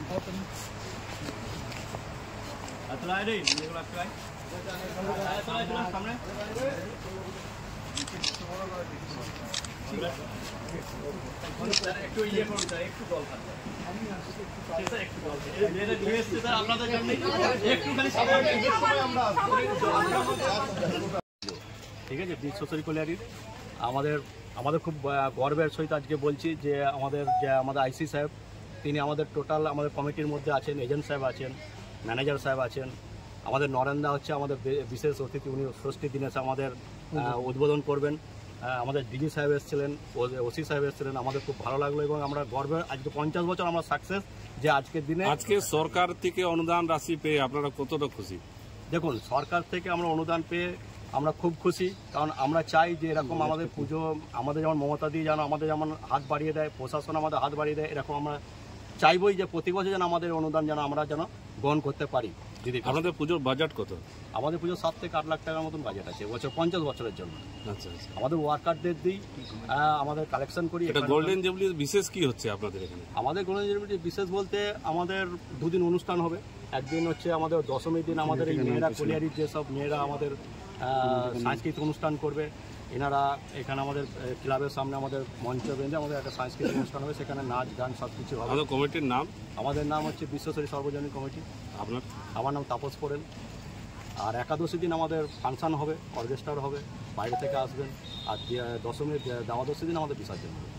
সামনে একটু ইয়ে করুন স্যার, একটু জল খান ঠিক আছে। বীর সোসাইটি কল্যাণীর আমাদের খুব গর্বের সহিত আজকে বলছি যে আমাদের আইসি সাহেব তিনি আমাদের টোটাল আমাদের কমিটির মধ্যে আছেন, এজেন্ট সাহেব আছেন, ম্যানেজার সাহেব আছেন, আমাদের নরেন্দা হচ্ছে আমাদের বিশেষ অতিথি, উনি ষষ্ঠী দিনে আমাদের উদ্বোধন করবেন। আমাদের ডিজি সাহেব এসেছিলেন, ওসি সাহেব এসেছিলেন, আমাদের খুব ভালো লাগলো এবং আমরা গর্বে আজকে 50 বছর আমরা সাকসেস যে আজকের দিনে। আজকে সরকার থেকে অনুদান রাশি পেয়ে আপনারা কতটা খুশি? দেখুন, সরকার থেকে আমরা অনুদান পেয়ে আমরা খুব খুশি, কারণ আমরা চাই যে এরকম আমাদের পুজো আমাদের যেমন মমতা দিয়ে যেন আমাদের যেমন হাত বাড়িয়ে দেয়, প্রশাসন আমাদের হাত বাড়িয়ে দেয়, এরকম আমরা চাইবই যে প্রতি বছর যেন আমাদের অনুদান যেন আমরা যেন গ্রহণ করতে পারি। যদি আপনাদের পুজোর বাজেট কত? আমাদের পুজো 7 থেকে 8 লাখ টাকার মতন বাজেট আছে বছর 50 বছরের জন্য। আচ্ছা আচ্ছা। আমাদের ওয়ার্কারদের দিই, আমাদের কালেকশন করি। এটা গোল্ডেন জুবলির বিশেষ কি হচ্ছে আপনাদের এখানে? আমাদের গোল্ডেন জুবলির বিশেষ বলতে আমাদের 2 দিন অনুষ্ঠান হবে। একদিন হচ্ছে আমাদের দশমীর দিন আমাদের এই মেয়েরা কলিয়ারির যেসব মেয়েরা আমাদের সাংস্কৃতিক অনুষ্ঠান করবে, এনারা এখানে আমাদের ক্লাবের সামনে আমাদের মঞ্চ বেঁধে আমাদের একটা সাংস্কৃতিক অনুষ্ঠান হবে, সেখানে নাচ গান সব কিছু হবে। আমাদের কমিটির নাম? আমাদের নাম হচ্ছে বিশ্বসরী সর্বজনীন কমিটি। আমার নাম তাপস পোরেল। আর একাদশী দিন আমাদের ফাংশন হবে, অর্কেস্ট্রার হবে, বাইরে থেকে আসবেন। আর দশমীর দাওয়াদশী দিন আমাদের বিসর্জন হবে।